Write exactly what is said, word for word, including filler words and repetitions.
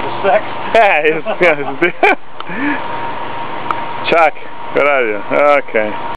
sex. Yeah, he's, yeah. Chuck, good idea. Okay.